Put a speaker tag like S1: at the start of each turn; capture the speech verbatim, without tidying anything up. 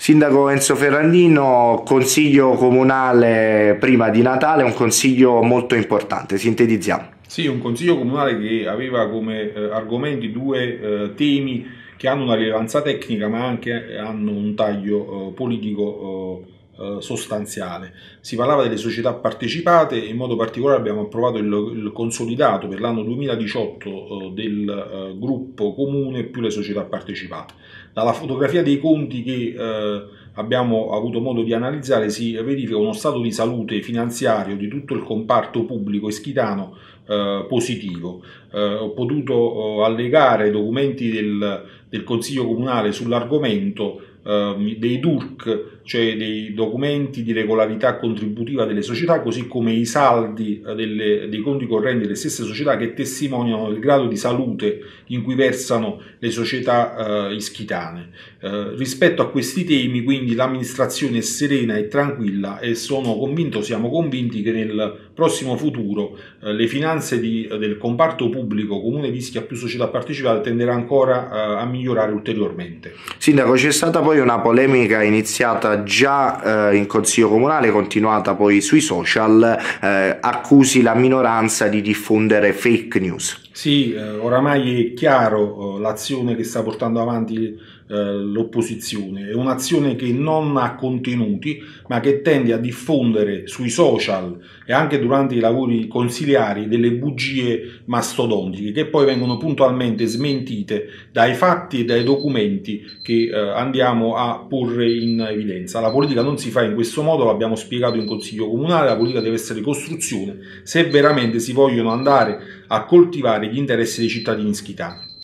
S1: Sindaco Enzo Ferrandino, consiglio comunale prima di Natale, un consiglio molto importante, sintetizziamo.
S2: Sì, un consiglio comunale che aveva come eh, argomenti due eh, temi che hanno una rilevanza tecnica ma anche hanno un taglio eh, politico eh, eh, sostanziale. Si parlava delle società partecipate, in modo particolare abbiamo approvato il, il consolidato per l'anno duemiladiciotto eh, del eh, gruppo comune più le società partecipate. Dalla fotografia dei conti che eh, abbiamo avuto modo di analizzare si verifica uno stato di salute finanziario di tutto il comparto pubblico ischitano eh, positivo. Eh, ho potuto eh, allegare documenti del, del Consiglio Comunale sull'argomento, eh, dei D U R C, cioè dei documenti di regolarità contributiva delle società, così come i saldi eh, delle, dei conti correnti delle stesse società che testimoniano il grado di salute in cui versano le società eh, ischitane. Eh, rispetto a questi temi, quindi, l'amministrazione è serena e tranquilla e sono convinto, siamo convinti che nel prossimo futuro eh, le finanze di, del comparto pubblico Comune di Ischia più società partecipate tenderà ancora eh, a migliorare ulteriormente.
S1: Sindaco, c'è stata poi una polemica iniziata già eh, in Consiglio Comunale, continuata poi sui social, eh, accusi la minoranza di diffondere fake news.
S2: Sì, eh, oramai è chiaro eh, l'azione che sta portando avanti eh, l'opposizione. È un'azione che non ha contenuti, ma che tende a diffondere sui social e anche durante i lavori consiliari delle bugie mastodontiche che poi vengono puntualmente smentite dai fatti e dai documenti che eh, andiamo a porre in evidenza. La politica non si fa in questo modo, l'abbiamo spiegato in Consiglio Comunale, la politica deve essere costruzione se veramente si vogliono andare a coltivare gli interessi dei cittadini ischitani.